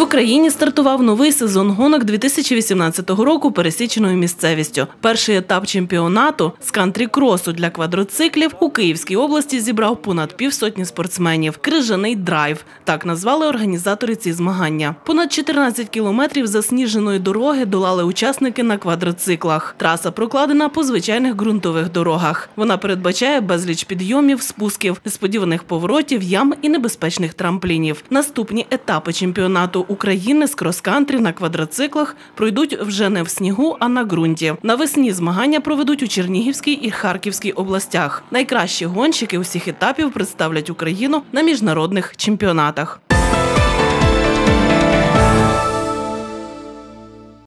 Україні стартував новий сезон гонок 2018 року пересіченою місцевістю. Перший етап чемпіонату з кантрі-кросу для квадроциклів у Київській області зібрав понад півсотні спортсменів. «Крижаний драйв» – так назвали організатори ці змагання. Понад 14 кілометрів засніженої дороги долали учасники на квадроциклах. Траса прокладена по звичайних ґрунтових дорогах. Вона передбачає безліч підйомів, спусків, несподіваних поворотів, ям і небезпечних трамплінів. Наступні етапи чемпіонату України з крос-кантрі на квадроциклах пройдуть вже не в снігу, а на ґрунті. Навесні змагання проведуть у Чернігівській і Харківській областях. Найкращі гонщики усіх етапів представлять Україну на міжнародних чемпіонатах.